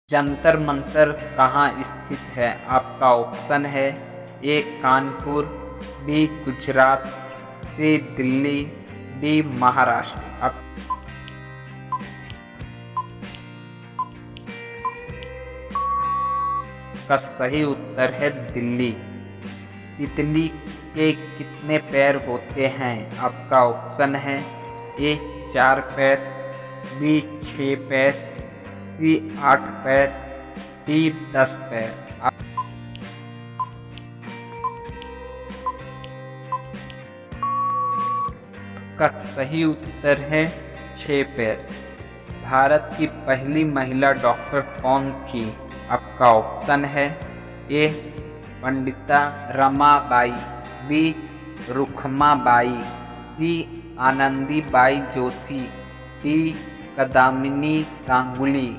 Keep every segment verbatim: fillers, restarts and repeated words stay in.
जंतर मंतर कहाँ स्थित है? आपका ऑप्शन है A Kanpur, B Gujarat, C Delhi, D Maharashtra. आपका सही उत्तर है दिल्ली। तितली के कितने पैर होते हैं? आपका ऑप्शन है ए चार पैर, बी छः पैर, सी आठ पैर, डी दस पैर। आपका सही उत्तर है छः पैर। भारत की पहली महिला डॉक्टर कौन थी? आपका ऑप्शन है A Pandita Ramabai, B Rukhmabai, C Anandibai Joshi, D Kadambini Ganguly.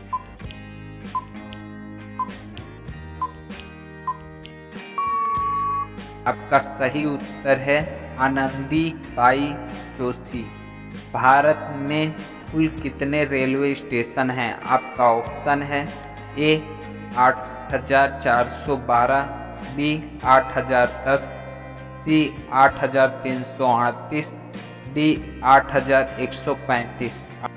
आपका सही उत्तर है आनंदीबाई जोशी। भारत में कुल कितने रेलवे स्टेशन हैं? आपका ऑप्शन है ए आठ हजार चार सौ बारह, बी आठ हजार दस, सी आठ हजार तीन सौ अड़तीस, डी आठ हजार एक सौ पैंतीस।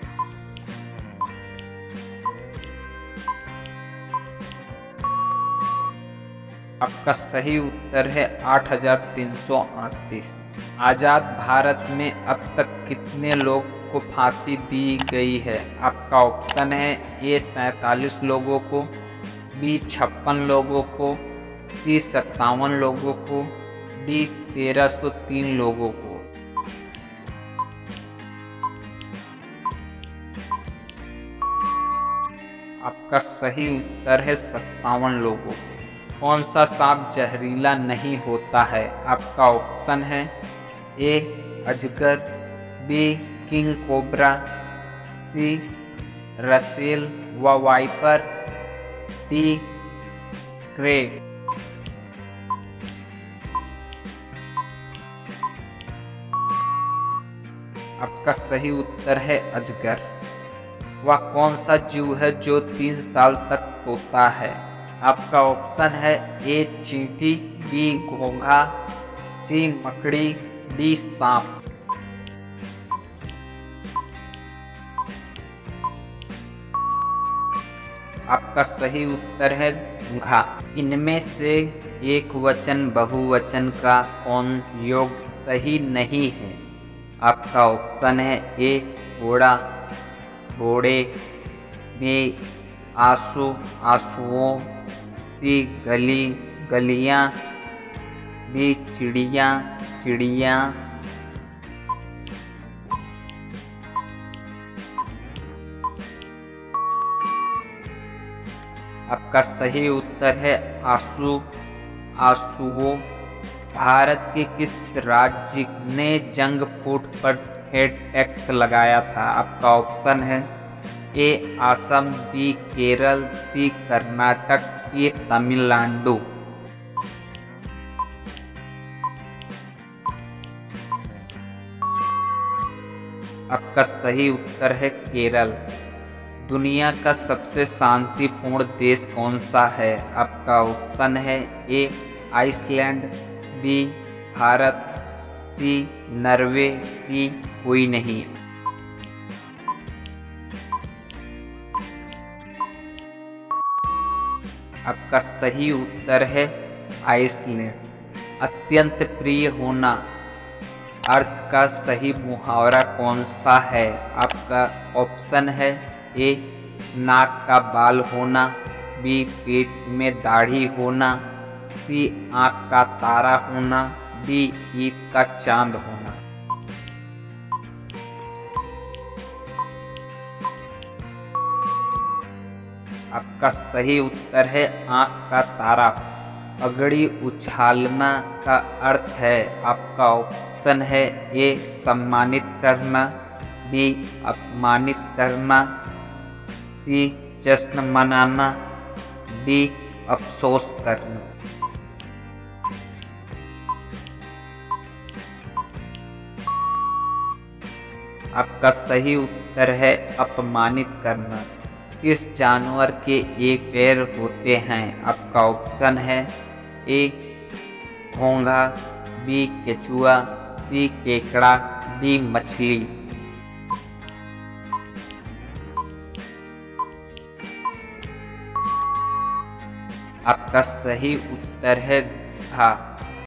आपका सही उत्तर है आठ हजार तीन सौ अड़तीस। आज़ाद भारत में अब तक कितने लोग को फांसी दी गई है? आपका ऑप्शन है ए सैंतालीस लोगों को, बी छप्पन लोगों को, सी सत्तावन लोगों को, डी तेरह सौ तीन लोगों को। आपका सही उत्तर है सत्तावन लोगों को। कौन सा सांप जहरीला नहीं होता है? आपका ऑप्शन है ए अजगर, B king cobra, C Russell व वाइपर, डी क्रे। आपका सही उत्तर है अजगर। वह कौन सा जीव है जो तीन साल तक सोता है? आपका ऑप्शन है ए चींटी, बी घोंघा, सी मकड़ी, डी सांप। आपका सही उत्तर है घोंघा। इनमें से एक वचन बहुवचन का कौन योग सही नहीं है? आपका ऑप्शन है ए घोड़ा, घोड़े, बी आंसू, आंसुओं, सी गली, गलियां, डी चिड़िया, चिड़िया। आपका सही उत्तर है आंसू, आंसुओं। भारत के किस राज्य ने जंक फूड पर हेड टैक्स लगाया था? आपका ऑप्शन है A Assam, B Kerala, C Karnataka, D Tamil Nadu. आपका सही उत्तर है केरल। दुनिया का सबसे शांतिपूर्ण देश कौन सा है? आपका ऑप्शन है A Iceland, B Bharat, C Norway, D कोई नहीं। आपका सही उत्तर है आइसलैंड। अत्यंत प्रिय होना अर्थ का सही मुहावरा कौन सा है? आपका ऑप्शन है ए नाक का बाल होना, बी पेट में दाढ़ी होना, सी आँख का तारा होना, डी ईद का चांद होना। आपका सही उत्तर है आँख का तारा। पगड़ी उछालना का अर्थ है? आपका ऑप्शन है ए सम्मानित करना, बी अपमानित करना, सी जश्न मनाना, डी अफसोस करना। आपका सही उत्तर है अपमानित करना। किस जानवर के एक पैर होते हैं? आपका ऑप्शन है ए घोंघा, बी केचुआ, सी केकड़ा, डी मछली। आपका सही उत्तर है घोंघा।